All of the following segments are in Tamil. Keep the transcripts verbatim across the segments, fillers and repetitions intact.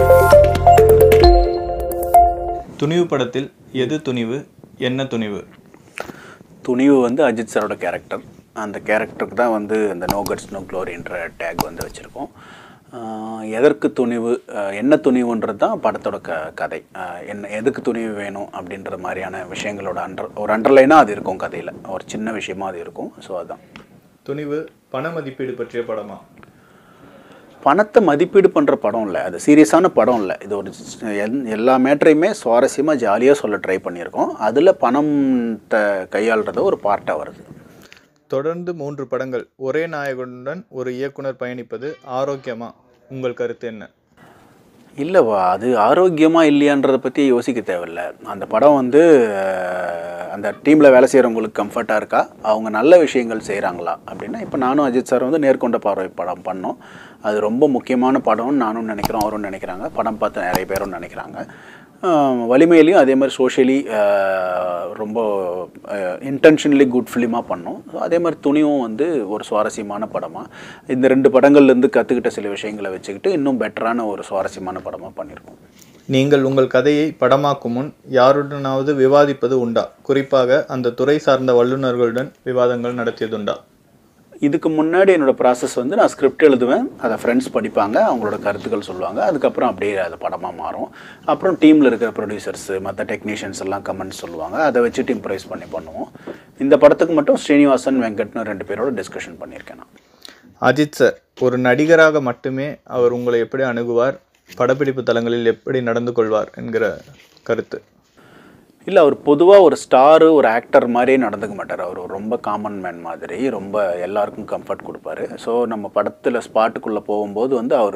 துணிவு படத்தில் எது துணிவு, என்ன துணிவு? துணிவு வந்து அஜித் சாரோட கேரக்டர். அந்த கேரக்டருக்கு தான் வந்து அந்த நோ கட்ஸ் நோ க்ளோரின்ற டேக் வந்து வச்சுருக்கோம். எதற்கு துணிவு, என்ன துணிவுன்றது தான் படத்தோட க கதை. என்ன எதுக்கு துணிவு வேணும் அப்படின்ற மாதிரியான விஷயங்களோட அண்டர் ஒரு அண்டர்லைனாக அது இருக்கும் கதையில். ஒரு சின்ன விஷயமா அது இருக்கும். ஸோ அதுதான் துணிவு. பண மதிப்பீடு பற்றிய படமா? பணத்தை மதிப்பீடு பண்ணுற படம் இல்லை, அது சீரியஸான படம் இல்லை. இது ஒரு எல்லா மேட்டரையுமே சுவாரஸ்யமாக ஜாலியாக சொல்ல ட்ரை பண்ணியிருக்கோம். அதில் பணத்தை கையாளுறத ஒரு பார்ட்டாக வருது. தொடர்ந்து மூன்று படங்கள் ஒரே நாயகனுடன் ஒரு இயக்குனர் பயணிப்பது ஆரோக்கியமா? உங்கள் கருத்து என்ன? இல்லைவா, அது ஆரோக்கியமாக இல்லையான்றதை பற்றி யோசிக்க தேவையில்லை. அந்த படம் வந்து அந்த டீமில் வேலை செய்கிறவங்களுக்கு கம்ஃபர்ட்டாக இருக்கா, அவங்க நல்ல விஷயங்கள் செய்கிறாங்களா அப்படின்னா, இப்போ நானும் அஜித் சார் வந்து நேர்கொண்ட பார்வை படம் பண்ணோம். அது ரொம்ப முக்கியமான படம்னு நானும் நினைக்கிறோம், அவரும் நினைக்கிறாங்க, படம் பார்த்து நிறைய பேரும் நினைக்கிறாங்க. வலிமையிலையும் அதே மாதிரி சோஷியலி ரொம்ப இன்டென்ஷனலி குட் ஃபிலிமாக பண்ணோம். அதே மாதிரி துணிவும் வந்து ஒரு சுவாரஸ்யமான படமாக இந்த ரெண்டு படங்கள்லேருந்து கற்றுக்கிட்ட சில விஷயங்களை வச்சுக்கிட்டு இன்னும் பெட்டரான ஒரு சுவாரஸ்யமான படமாக பண்ணியிருக்கோம். நீங்கள் உங்கள் கதையை படமாக்கும் முன் யாருடனாவது விவாதிப்பது உண்டா? குறிப்பாக அந்த துறை சார்ந்த வல்லுநர்களுடன் விவாதங்கள் நடத்தியதுண்டா? இதுக்கு முன்னாடி என்னோடய ப்ராசஸ் வந்து நான் ஸ்கிரிப்ட் எழுதுவேன், அதை ஃப்ரெண்ட்ஸ் படிப்பாங்க, அவங்களோட கருத்துக்கள் சொல்லுவாங்க, அதுக்கப்புறம் அப்படியே அது படமாக மாறும். அப்புறம் டீமில் இருக்கிற ப்ரொடியூசர்ஸு மற்ற டெக்னீஷியன்ஸ் எல்லாம் கமெண்ட்ஸ் சொல்லுவாங்க, அதை வச்சுட்டு இம்ப்ரைஸ் பண்ணி பண்ணுவோம். இந்த படத்துக்கு மட்டும் ஸ்ரீனிவாசன் வெங்கட்னு ரெண்டு பேரோட டிஸ்கஷன் பண்ணியிருக்கேன் நான். அஜித் சார் ஒரு நடிகராக மட்டுமே அவர் உங்களை எப்படி அணுகுவார், படப்பிடிப்பு தலங்களில் எப்படி நடந்து கொள்வார் என்கிற கருத்து? இல்லை, அவர் பொதுவாக ஒரு ஸ்டாரு ஒரு ஆக்டர் மாதிரியே நடந்துக்க மாட்டார். அவர் ரொம்ப காமன் மேன் மாதிரி ரொம்ப எல்லாருக்கும் கம்ஃபர்ட் கொடுப்பாரு. ஸோ நம்ம படத்தில் ஸ்பாட்டுக்குள்ளே போகும்போது வந்து அவர்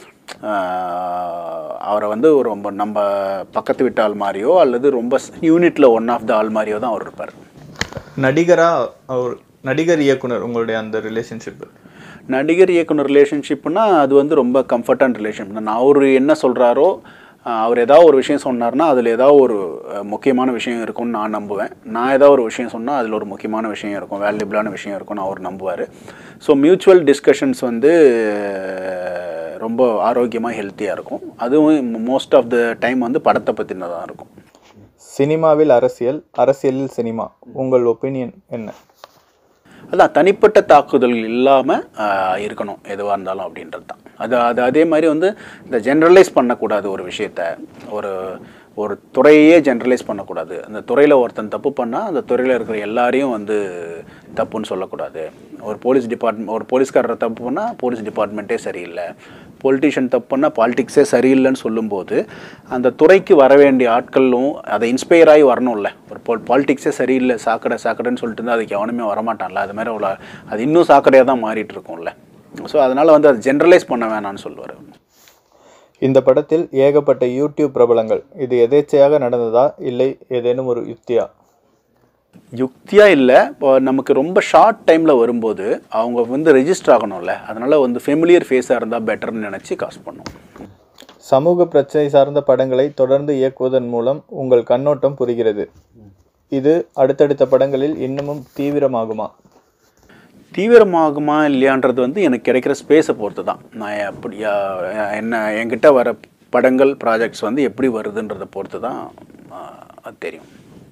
அவரை வந்து ரொம்ப நம்ம பக்கத்து விட்ட ஆள் மாதிரியோ அல்லது ரொம்ப யூனிட்டில் ஒன் ஆஃப் த ஆள் மாதிரியோ தான் அவர் இருப்பார். நடிகராக அவர் நடிகர் இயக்குனர் உங்களுடைய அந்த ரிலேஷன்ஷிப்பு? நடிகர் இயக்குனர் ரிலேஷன்ஷிப்னா அது வந்து ரொம்ப கம்ஃபர்டான ரிலேஷன்ஷிப் தான். நான் அவர் என்ன சொல்கிறாரோ, அவர் ஏதாவது ஒரு விஷயம் சொன்னார்னா அதில் ஏதாவது ஒரு முக்கியமான விஷயம் இருக்கும்னு நான் நம்புவேன். நான் ஏதாவது ஒரு விஷயம் சொன்னால் அதில் ஒரு முக்கியமான விஷயம் இருக்கும், வேல்யூபிளான விஷயம் இருக்கும்னு அவர் நம்புவார். ஸோ மியூச்சுவல் டிஸ்கஷன்ஸ் வந்து ரொம்ப ஆரோக்கியமாக ஹெல்த்தியாக இருக்கும். அதுவும் மோஸ்ட் ஆஃப் த டைம் வந்து படத்தை பற்றினதாக இருக்கும். சினிமாவில் அரசியல், அரசியலில் சினிமா, உங்கள் ஒப்பீனியன் என்ன? அதான் தனிப்பட்ட தாக்குதல் இல்லாமல் இருக்கணும் எதுவாக இருந்தாலும் அப்படின்றது தான். அது அது அதே மாதிரி வந்து இந்த ஜென்ரலைஸ் பண்ணக்கூடாது ஒரு விஷயத்த, ஒரு ஒரு துறையே ஜென்ரலைஸ் பண்ணக்கூடாது. அந்த துறையில் ஒருத்தன் தப்பு பண்ணால் அந்த துறையில் இருக்கிற எல்லாரையும் வந்து தப்புன்னு சொல்லக்கூடாது. ஒரு போலீஸ் டிபார்ட்மெண்ட் ஒரு போலீஸ்காரரை தப்பு பண்ணால் போலீஸ் டிபார்ட்மெண்ட்டே சரியில்லை, பொலிட்டிஷியன் தப்பு பண்ணால் பாலிடிக்ஸே சரியில்லைன்னு சொல்லும்போது அந்த துறைக்கு வர வேண்டிய ஆட்களும் அதை இன்ஸ்பயர் ஆகி வரணும்ல. ஒரு பொ பாலிடிக்ஸே சரியில்லை சாக்கடை சாக்கடைன்னு சொல்லிட்டு இருந்தால் அதுக்கு எவனுமே வரமாட்டான்ல. அது மாதிரி அவ்வளோ அது இன்னும் சாக்கடையாக தான் மாறிட்டு இருக்கும்ல. ஸோ அதனால் வந்து அது ஜென்ரலைஸ் பண்ண வேணான்னு சொல்லுவார். இந்த படத்தில் ஏகப்பட்ட யூடியூப் பிரபலங்கள், இது எதேச்சையாக நடந்ததா இல்லை ஏதேனும் ஒரு யுக்தியா? யுக்தியா இல்லை, இப்போ நமக்கு ரொம்ப ஷார்ட் டைமில் வரும்போது அவங்க வந்து ரெஜிஸ்டர் ஆகணும்ல, அதனால் வந்து ஃபெமிலியர் ஃபேஸாக இருந்தால் பெட்டர்னு நினச்சி காசு பண்ணும். சமூக பிரச்சனை சார்ந்த படங்களை தொடர்ந்து இயக்குவதன் மூலம் உங்கள் கண்ணோட்டம் புரிகிறது. இது அடுத்தடுத்த படங்களில் இன்னமும் தீவிரமாகுமா? தீவிரமாகுமா இல்லையான்றது வந்து எனக்கு கிடைக்கிற ஸ்பேஸை பொறுத்து தான். நான் எப்படி என்ன என்கிட்ட வர படங்கள் ப்ராஜெக்ட்ஸ் வந்து எப்படி வருதுன்றதை பொறுத்து தான் அது தெரியும்.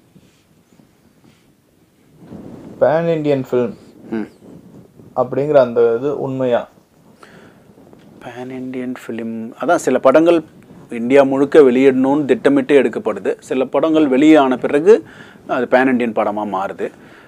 பேன் இண்டியன் ஃபில்ம் அப்படிங்கிற அந்த இது உண்மையா? பேன் இண்டியன் ஃபிலிம் அதான், சில படங்கள் இந்தியா முழுக்க வெளியிடணும்னு திட்டமிட்டு எடுக்கப்படுது. சில படங்கள் வெளியான பிறகு அது பேன் இண்டியன் படமாக மாறுது.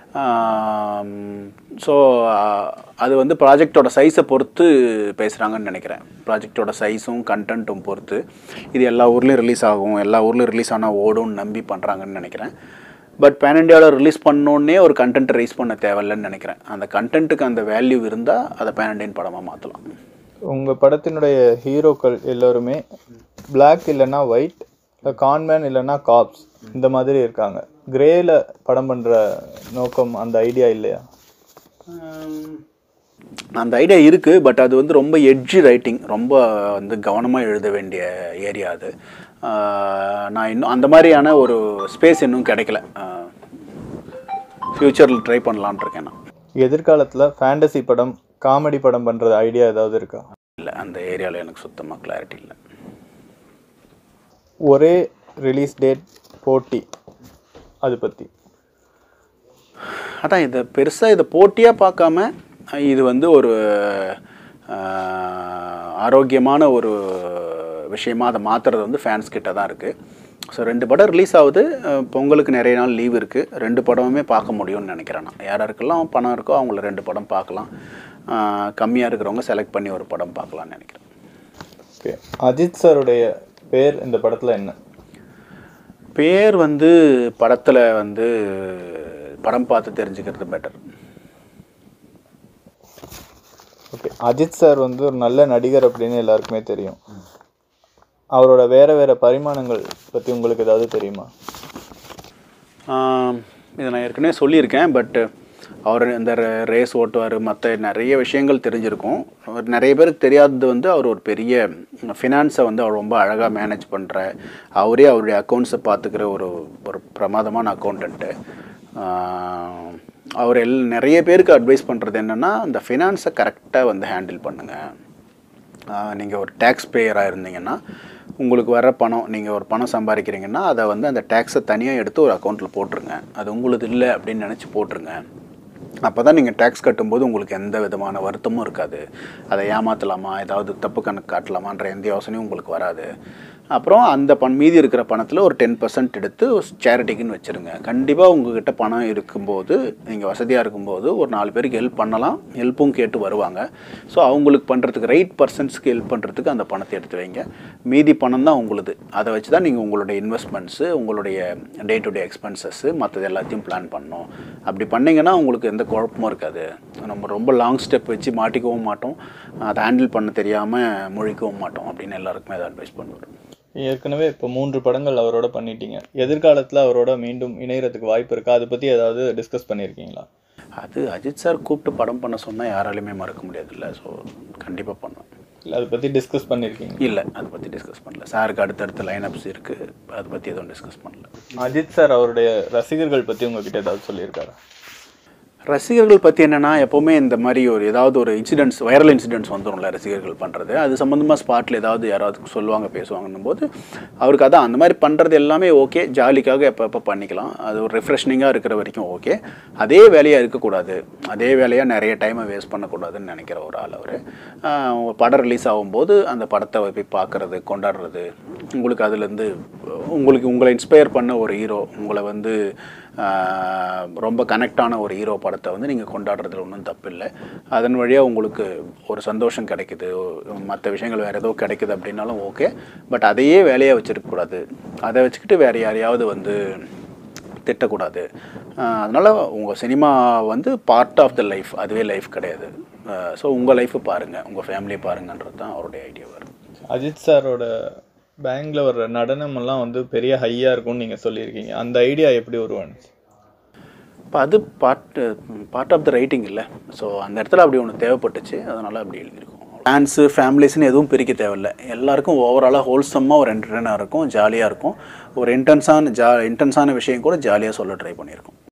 ஸோ அது வந்து ப்ராஜெக்டோட சைஸை பொறுத்து பேசுகிறாங்கன்னு நினைக்கிறேன். ப்ராஜெக்டோட சைஸும் கண்டென்ட்டும் பொறுத்து இது எல்லா ஊர்லேயும் ரிலீஸ் ஆகும், எல்லா ஊர்லேயும் ரிலீஸ் ஆனால் ஓடும்னு நம்பி பண்ணுறாங்கன்னு நினைக்கிறேன். பட் பேன் இண்டியாவில் ரிலீஸ் பண்ணோன்னே ஒரு கண்டென்ட்டை ரைஸ் பண்ண தேவையில்லைன்னு நினைக்கிறேன். அந்த கண்டென்ட்டுக்கு அந்த வேல்யூ இருந்தால் அதை பேன் இண்டியன் படமாக மாற்றலாம். உங்கள் படத்தினுடைய ஹீரோக்கள் எல்லோருமே பிளாக் இல்லைன்னா ஒயிட், கான்மேன் இல்லைன்னா காப்ஸ் இந்த மாதிரி இருக்காங்க. கிரேல படம் பண்ணுற நோக்கம் அந்த ஐடியா இல்லையா? அந்த ஐடியா இருக்குது, பட் அது வந்து ரொம்ப எட்ஜி ரைட்டிங், ரொம்ப வந்து கவனமாக எழுத வேண்டிய ஏரியா அது. நான் இன்னும் அந்த மாதிரியான ஒரு ஸ்பேஸ் இன்னும் கிடைக்கல. ஃப்யூச்சரில் ட்ரை பண்ணலான் இருக்கேன் நான். எதிர்காலத்தில் ஃபேண்டசி படம், காமெடி படம் பண்ணுறது ஐடியா ஏதாவது இருக்கா? இல்லை, அந்த ஏரியாவில் எனக்கு சுத்தமாக கிளாரிட்டி இல்லை. ஒரே ரிலீஸ் டேட் போட்டி அதை பற்றி. அதான் இதை பெருசாக இதை போட்டியாக பார்க்காம இது வந்து ஒரு ஆரோக்கியமான ஒரு விஷயமாக அதை மாற்றுறது வந்து ஃபேன்ஸ் கிட்ட தான் இருக்குது. ஸோ ரெண்டு படம் ரிலீஸ் ஆகுது, பொங்கலுக்கு நிறைய நாள் லீவ் இருக்குது, ரெண்டு படமுமே பார்க்க முடியும்னு நினைக்கிறேன் நான். யாராருக்கெல்லாம் பணம் இருக்கோ அவங்கள ரெண்டு படம் பார்க்கலாம், கம்மியாக இருக்கிறவங்க செலக்ட் பண்ணி ஒரு படம் பார்க்கலான்னு நினைக்கிறேன். ஓகே, அஜித் சாருடைய பேர் இந்த படத்தில் என்ன? பேர் வந்து படத்தில் வந்து படம் பார்த்து தெரிஞ்சுக்கிறது பெட்டர். ஓகே, அஜித் சார் வந்து ஒரு நல்ல நடிகர் அப்படின்னு எல்லாருக்குமே தெரியும். அவரோட வேறு வேறு பரிமாணங்கள் பற்றி உங்களுக்கு ஏதாவது தெரியுமா? இதை நான் ஏற்கனவே சொல்லியிருக்கேன். பட் அவர் இந்த ரேஸ் ஓட்டுவார், மற்ற நிறைய விஷயங்கள் தெரிஞ்சிருக்கும். நிறைய பேருக்கு தெரியாதது வந்து அவர் ஒரு பெரிய ஃபினான்ஸை வந்து அவர் ரொம்ப அழகாக மேனேஜ் பண்ணுற, அவரே அவருடைய அக்கௌண்ட்ஸை பார்த்துக்கிற ஒரு ஒரு பிரமாதமான அக்கௌண்டண்ட்டு. அவர் எல் நிறைய பேருக்கு அட்வைஸ் பண்ணுறது என்னென்னா, அந்த ஃபினான்ஸை கரெக்டாக வந்து ஹேண்டில் பண்ணுங்கள். நீங்கள் ஒரு டேக்ஸ் பேயராக இருந்தீங்கன்னா உங்களுக்கு வர பணம், நீங்கள் ஒரு பணம் சம்பாதிக்கிறீங்கன்னா அதை வந்து அந்த டேக்ஸை தனியாக எடுத்து ஒரு அக்கௌண்ட்டில் போட்டுருங்க. அது உங்களுக்கு இல்லை அப்படின்னு நினச்சி போட்டுருங்க. அப்போ தான் நீங்கள் டேக்ஸ் கட்டும்போது உங்களுக்கு எந்த விதமான வருத்தமும் இருக்காது. அதை ஏமாற்றலாமா, ஏதாவது தப்பு கணக்கு காட்டலாமான்ற எந்த யோசனையும் உங்களுக்கு வராது. அப்புறம் அந்த பண் மீதி இருக்கிற பணத்தில் ஒரு டென் பர்சன்ட் எடுத்து சேரிட்டிக்குன்னு வச்சுருங்க. கண்டிப்பாக உங்கள்கிட்ட பணம் இருக்கும்போது, நீங்கள் வசதியாக இருக்கும்போது ஒரு நாலு பேருக்கு ஹெல்ப் பண்ணலாம், ஹெல்ப்பும் கேட்டு வருவாங்க. ஸோ அவங்களுக்கு பண்ணுறதுக்கு ரைட் பர்சன்ஸ்க்கு ஹெல்ப் பண்ணுறதுக்கு அந்த பணத்தை எடுத்து வைங்க. மீதி பணம் தான் உங்களுது. அதை வச்சு தான் நீங்கள் உங்களுடைய இன்வெஸ்ட்மெண்ட்ஸு, உங்களுடைய டே டு டே எக்ஸ்பென்சஸ்ஸு, மற்றது எல்லாத்தையும் பிளான் பண்ணணும். அப்படி பண்ணிங்கன்னா உங்களுக்கு எந்த குழப்பமும் இருக்காது. நம்ம ரொம்ப லாங் ஸ்டெப் வச்சு மாட்டிக்கவும் மாட்டோம், அதை ஹேண்டில் பண்ண தெரியாமல் முழிக்கவும் மாட்டோம் அப்படின்னு எல்லாருக்குமே அதை அட்வைஸ் பண்ணுவேன். ஏற்கனவே இப்போ மூன்று படங்கள் அவரோட பண்ணிட்டீங்க. எதிர்காலத்தில் அவரோட மீண்டும் இணையறதுக்கு வாய்ப்பு இருக்கா? அதை பற்றி ஏதாவது டிஸ்கஸ் பண்ணியிருக்கீங்களா? அது அஜித் சார் கூப்பிட்டு படம் பண்ண சொன்னால் யாராலையுமே மறக்க முடியாதுல்ல. ஸோ கண்டிப்பாக பண்ணுவேன். இல்லை, அதை பற்றி டிஸ்கஸ் பண்ணியிருக்கீங்க? இல்லை, அதை பற்றி டிஸ்கஸ் பண்ணல. சாருக்கு அடுத்தடுத்த லைனப்ஸ் இருக்குது, அதை பற்றி எதுவும் டிஸ்கஸ் பண்ணல. அஜித் சார் அவருடைய ரசிகர்கள் பற்றி உங்ககிட்ட ஏதாவது சொல்லியிருக்காரா? ரசிகர்கள் பற்றி என்னென்னா, எப்போவுமே இந்த மாதிரி ஒரு ஏதாவது ஒரு இன்சிடென்ட்ஸ், வைரல் இன்சிடென்ட்ஸ் வந்துடும்ல ரசிகர்கள் பண்ணுறது, அது சம்மந்தமாக ஸ்பாட்டில் ஏதாவது யாராவது சொல்லுவாங்க பேசுவாங்கன்னும் போது அவருக்கு அதான் அந்த மாதிரி பண்ணுறது எல்லாமே ஓகே, ஜாலிக்காக எப்போ எப்போ பண்ணிக்கலாம், அது ஒரு ரெஃப்ரெஷ்னிங்காக இருக்கிற வரைக்கும் ஓகே. அதே வேலையாக இருக்கக்கூடாது, அதே வேலையாக நிறைய டைமை வேஸ்ட் பண்ணக்கூடாதுன்னு நினைக்கிற ஒரு ஆள் அவர். படம் ரிலீஸ் ஆகும்போது அந்த படத்தை போய் பார்க்குறது, கொண்டாடுறது, உங்களுக்கு அதுலேருந்து உங்களுக்கு உங்களை இன்ஸ்பயர் பண்ண ஒரு ஹீரோ, உங்களை வந்து ரொம்ப கனெக்டான ஒரு ஹீரோ படத்தை வந்து நீங்கள் கொண்டாடுறதுல ஒன்றும் தப்பு இல்லை. அதன் வழியாக உங்களுக்கு ஒரு சந்தோஷம் கிடைக்குது, மற்ற விஷயங்கள் வேறு ஏதோ கிடைக்குது அப்படின்னாலும் ஓகே. பட் அதையே வேலையாக வச்சுருக்கக்கூடாது, அதை வச்சுக்கிட்டு வேறு யாரையாவது வந்து திட்டக்கூடாது. அதனால் உங்கள் சினிமா வந்து பார்ட் ஆஃப் த லைஃப், அதுவே லைஃப் கிடையாது. ஸோ உங்கள் லைஃப்பை பாருங்கள், உங்கள் ஃபேமிலியை பாருங்கன்றது தான் அவருடைய ஐடியா வரும். அஜித் சாரோட பேங்கில் வர்ற நடனம் எல்லாம் வந்து பெரிய ஹையாக இருக்கும்னு நீங்கள் சொல்லியிருக்கீங்க. அந்த ஐடியா எப்படி உருவானுச்சு? இப்போ அது part part of the writing இல்லை. ஸோ அந்த இடத்துல அப்படி ஒன்று தேவைப்பட்டுச்சு, அதனால் அப்படி எழுதியிருக்கோம். ஃபேன்ஸு ஃபேமிலிஸ்ன்னு எதுவும் பிரிக்க தேவையில்லை. எல்லாருக்கும் ஓவராலாக ஹோல்சம்மாக ஒரு என்டர்டெய்னாக இருக்கும், ஜாலியாக இருக்கும். ஒரு இன்டென்ஸான ஜா இன்டென்ஸான விஷயம் கூட ஜாலியாக சொல்ல ட்ரை பண்ணியிருக்கோம்.